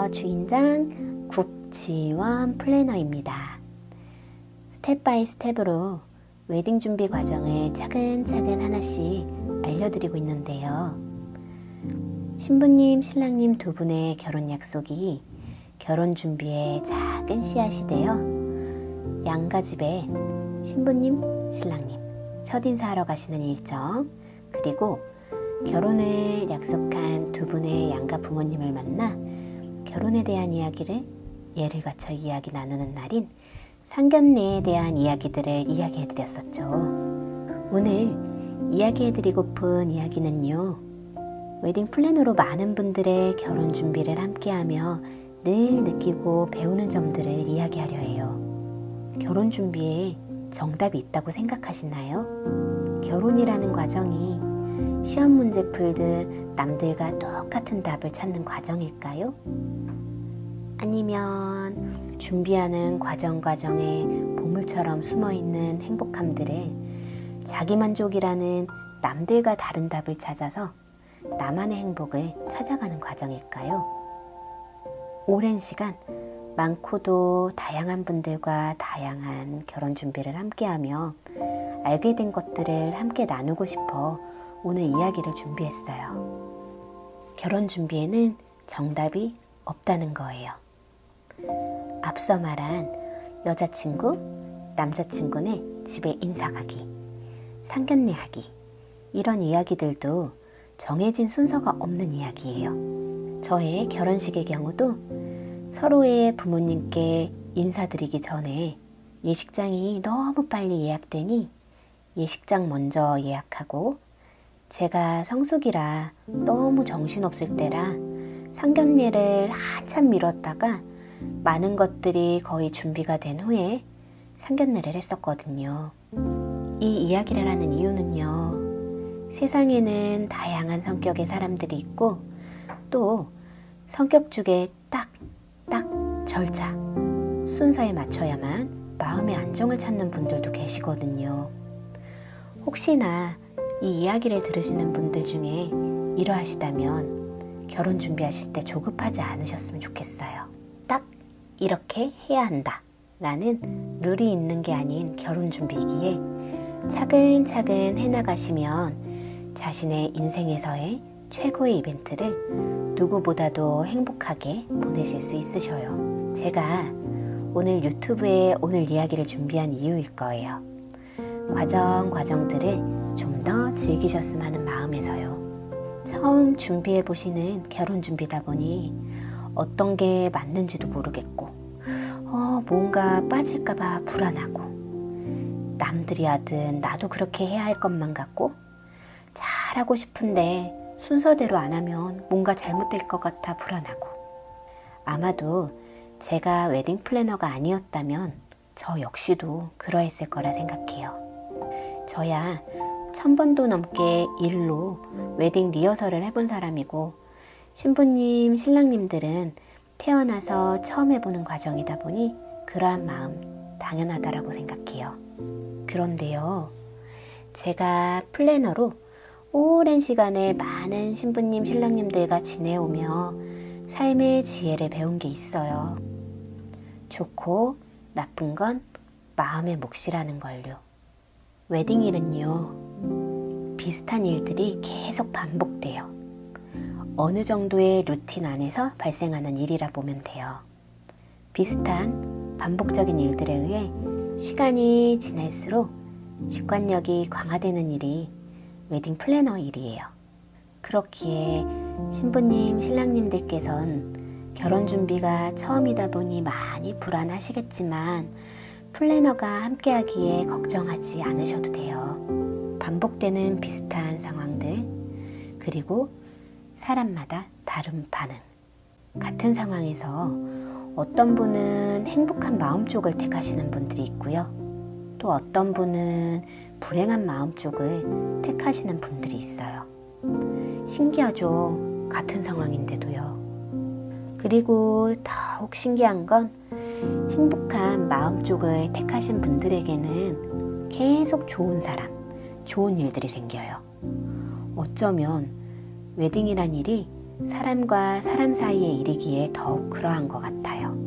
안녕하세요. 주인장 국지원 플래너입니다. 스텝 바이 스텝으로 웨딩 준비 과정을 차근차근 하나씩 알려드리고 있는데요. 신부님, 신랑님 두 분의 결혼 약속이 결혼 준비의 작은 씨앗이 되어 양가 집에 신부님, 신랑님 첫인사하러 가시는 일정, 그리고 결혼을 약속한 두 분의 양가 부모님을 만나 결혼에 대한 이야기를 예를 갖춰 이야기 나누는 날인 상견례에 대한 이야기들을 이야기해드렸었죠. 오늘 이야기해드리고픈 이야기는요, 웨딩 플래너로 많은 분들의 결혼 준비를 함께하며 늘 느끼고 배우는 점들을 이야기하려 해요. 결혼 준비에 정답이 있다고 생각하시나요? 결혼이라는 과정이 시험 문제 풀듯 남들과 똑같은 답을 찾는 과정일까요? 아니면 준비하는 과정에 보물처럼 숨어있는 행복함들을 자기만족이라는 남들과 다른 답을 찾아서 나만의 행복을 찾아가는 과정일까요? 오랜 시간 많고도 다양한 분들과 다양한 결혼 준비를 함께하며 알게 된 것들을 함께 나누고 싶어 오늘 이야기를 준비했어요. 결혼 준비에는 정답이 없다는 거예요. 앞서 말한 여자친구, 남자친구네 집에 인사가기, 상견례 하기, 이런 이야기들도 정해진 순서가 없는 이야기예요. 저의 결혼식의 경우도 서로의 부모님께 인사드리기 전에 예식장이 너무 빨리 예약되니 예식장 먼저 예약하고, 제가 성수기라 너무 정신없을 때라 상견례를 한참 미뤘다가 많은 것들이 거의 준비가 된 후에 상견례를 했었거든요. 이 이야기를 하는 이유는요, 세상에는 다양한 성격의 사람들이 있고 또 성격 중에 딱 절차, 순서에 맞춰야만 마음의 안정을 찾는 분들도 계시거든요. 혹시나 이 이야기를 들으시는 분들 중에 이러하시다면 결혼 준비하실 때 조급하지 않으셨으면 좋겠어요. 딱 이렇게 해야 한다 라는 룰이 있는 게 아닌 결혼 준비이기에 차근차근 해나가시면 자신의 인생에서의 최고의 이벤트를 누구보다도 행복하게 보내실 수 있으셔요. 제가 오늘 유튜브에 오늘 이야기를 준비한 이유일 거예요. 과정들을 좀 더 즐기셨으면 하는 마음에서요. 처음 준비해보시는 결혼 준비다 보니 어떤 게 맞는지도 모르겠고 뭔가 빠질까봐 불안하고, 남들이 하든 나도 그렇게 해야 할 것만 같고, 잘하고 싶은데 순서대로 안 하면 뭔가 잘못될 것 같아 불안하고, 아마도 제가 웨딩 플래너가 아니었다면 저 역시도 그러했을 거라 생각해요. 저야 1000번도 넘게 일로 웨딩 리허설을 해본 사람이고, 신부님, 신랑님들은 태어나서 처음 해보는 과정이다 보니 그러한 마음 당연하다라고 생각해요. 그런데요, 제가 플래너로 오랜 시간을 많은 신부님, 신랑님들과 지내오며 삶의 지혜를 배운 게 있어요. 좋고 나쁜 건 마음의 몫이라는 걸요. 웨딩일은요, 비슷한 일들이 계속 반복돼요. 어느 정도의 루틴 안에서 발생하는 일이라 보면 돼요. 비슷한 반복적인 일들에 의해 시간이 지날수록 직관력이 강화되는 일이 웨딩 플래너 일이에요. 그렇기에 신부님, 신랑님들께선 결혼 준비가 처음이다 보니 많이 불안하시겠지만 플래너가 함께하기에 걱정하지 않으셔도 돼요. 반복되는 비슷한 상황들, 그리고 사람마다 다른 반응. 같은 상황에서 어떤 분은 행복한 마음 쪽을 택하시는 분들이 있고요. 또 어떤 분은 불행한 마음 쪽을 택하시는 분들이 있어요. 신기하죠? 같은 상황인데도요. 그리고 더욱 신기한 건 행복한 마음 쪽을 택하신 분들에게는 계속 좋은 사람, 좋은 일들이 생겨요. 어쩌면 웨딩이란 일이 사람과 사람 사이의 일이기에 더욱 그러한 것 같아요.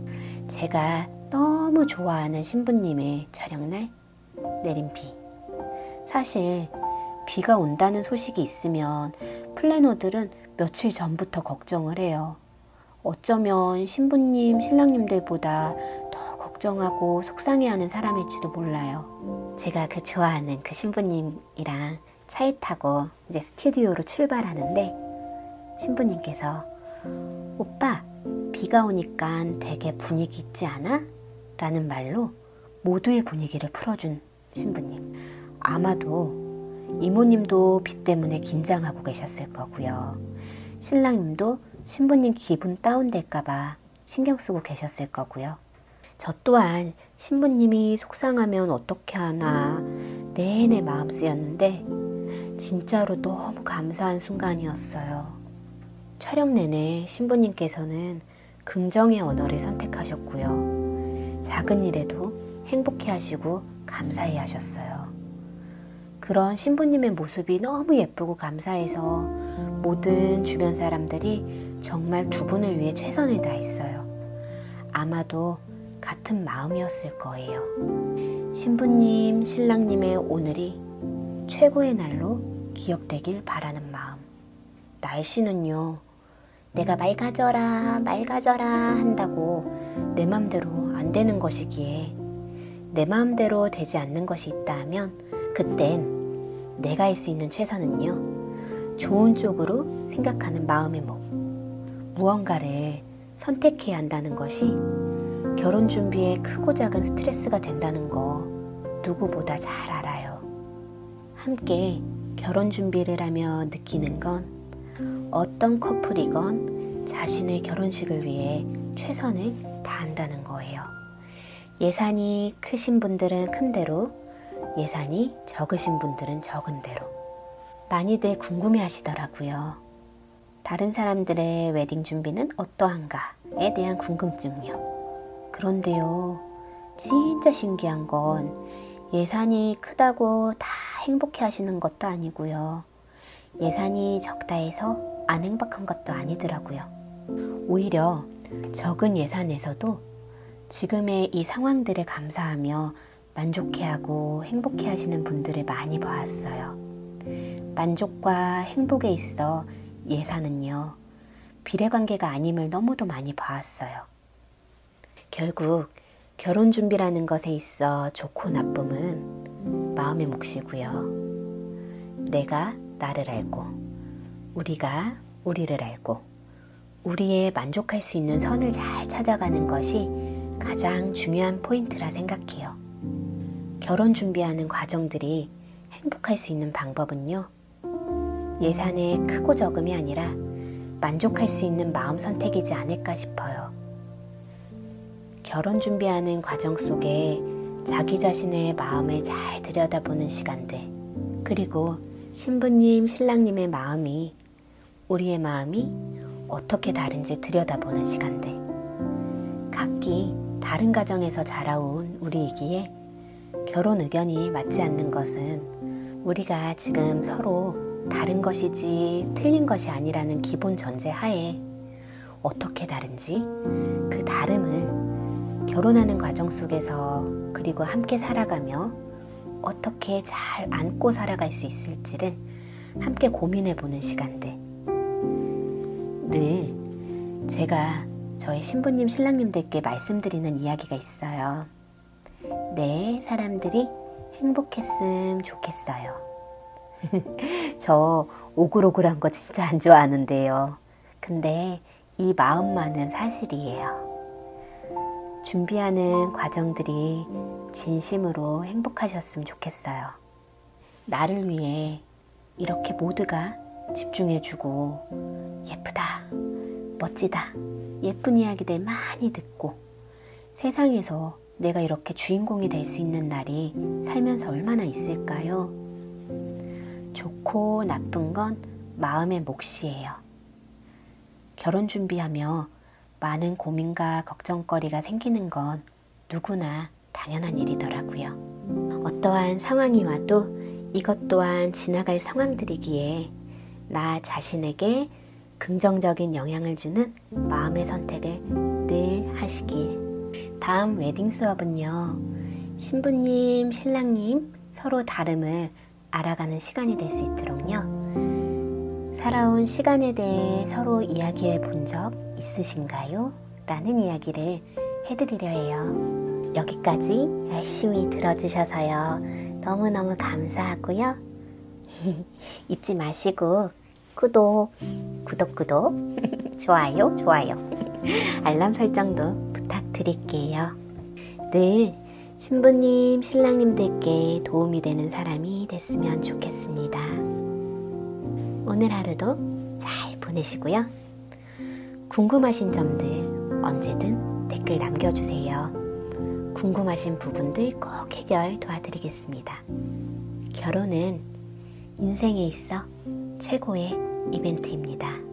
제가 너무 좋아하는 신부님의 촬영날 내린 비. 사실 비가 온다는 소식이 있으면 플래너들은 며칠 전부터 걱정을 해요. 어쩌면 신부님, 신랑님들보다 더 걱정하고 속상해하는 사람일지도 몰라요. 제가 그 좋아하는 그 신부님이랑 차에 타고 이제 스튜디오로 출발하는데 신부님께서 오빠, 비가 오니까 되게 분위기 있지 않아? 라는 말로 모두의 분위기를 풀어준 신부님. 아마도 이모님도 비 때문에 긴장하고 계셨을 거고요. 신랑님도 신부님 기분 다운될까봐 신경 쓰고 계셨을 거고요. 저 또한 신부님이 속상하면 어떻게 하나 내내 마음 쓰였는데 진짜로 너무 감사한 순간이었어요. 촬영 내내 신부님께서는 긍정의 언어를 선택하셨고요. 작은 일에도 행복해 하시고 감사해 하셨어요. 그런 신부님의 모습이 너무 예쁘고 감사해서 모든 주변 사람들이 정말 두 분을 위해 최선을 다했어요. 아마도 같은 마음이었을 거예요. 신부님, 신랑님의 오늘이 최고의 날로 기억되길 바라는 마음. 날씨는요, 내가 맑아져라 한다고 내 맘대로 안 되는 것이기에 내 마음대로 되지 않는 것이 있다 하면 그땐 내가 할 수 있는 최선은요, 좋은 쪽으로 생각하는 마음의 목. 무언가를 선택해야 한다는 것이 결혼 준비에 크고 작은 스트레스가 된다는 거 누구보다 잘 알아요. 함께 결혼 준비를 하며 느끼는 건 어떤 커플이건 자신의 결혼식을 위해 최선을 다한다는 거예요. 예산이 크신 분들은 큰 대로, 예산이 적으신 분들은 적은 대로. 많이들 궁금해 하시더라고요. 다른 사람들의 웨딩 준비는 어떠한가에 대한 궁금증이요. 그런데요, 진짜 신기한 건 예산이 크다고 다 행복해 하시는 것도 아니고요. 예산이 적다 해서 안 행복한 것도 아니더라고요. 오히려 적은 예산에서도 지금의 이 상황들에 감사하며 만족해하고 행복해 하시는 분들을 많이 보았어요. 만족과 행복에 있어 예산은요, 비례관계가 아님을 너무도 많이 보았어요. 결국 결혼 준비라는 것에 있어 좋고 나쁨은 마음의 몫이고요. 내가 나를 알고, 우리가 우리를 알고, 우리의 만족할 수 있는 선을 잘 찾아가는 것이 가장 중요한 포인트라 생각해요. 결혼 준비하는 과정들이 행복할 수 있는 방법은요, 예산의 크고 적음이 아니라 만족할 수 있는 마음 선택이지 않을까 싶어요. 결혼 준비하는 과정 속에 자기 자신의 마음을 잘 들여다보는 시간들, 그리고 신부님, 신랑님의 마음이, 우리의 마음이 어떻게 다른지 들여다보는 시간들. 각기 다른 가정에서 자라온 우리이기에 결혼 의견이 맞지 않는 것은 우리가 지금 서로 다른 것이지 틀린 것이 아니라는 기본 전제 하에 어떻게 다른지 그 다름을 결혼하는 과정 속에서 그리고 함께 살아가며 어떻게 잘 안고 살아갈 수 있을지를 함께 고민해보는 시간들. 늘 제가 저희 신부님, 신랑님들께 말씀드리는 이야기가 있어요. 네, 사람들이 행복했으면 좋겠어요. 저 오글오글한 거 진짜 안 좋아하는데요. 근데 이 마음만은 사실이에요. 준비하는 과정들이 진심으로 행복하셨으면 좋겠어요. 나를 위해 이렇게 모두가 집중해주고 예쁘다, 멋지다, 예쁜 이야기들 많이 듣고 세상에서 내가 이렇게 주인공이 될 수 있는 날이 살면서 얼마나 있을까요? 좋고 나쁜 건 마음의 몫이에요. 결혼 준비하며 많은 고민과 걱정거리가 생기는 건 누구나 당연한 일이더라고요. 어떠한 상황이 와도 이것 또한 지나갈 상황들이기에 나 자신에게 긍정적인 영향을 주는 마음의 선택을 늘 하시길. 다음 웨딩 수업은요, 신부님, 신랑님 서로 다름을 알아가는 시간이 될 수 있도록요, 살아온 시간에 대해 서로 이야기해 본 적 있으신가요? 라는 이야기를 해드리려 해요. 여기까지 열심히 들어주셔서요, 너무너무 감사하고요. 잊지 마시고 구독, 좋아요, 알람 설정도 부탁드릴게요. 늘 신부님, 신랑님들께 도움이 되는 사람이 됐으면 좋겠습니다. 오늘 하루도 잘 보내시고요. 궁금하신 점들 언제든 댓글 남겨주세요. 궁금하신 부분들 꼭 해결 도와드리겠습니다. 결혼은 인생에 있어 최고의 이벤트입니다.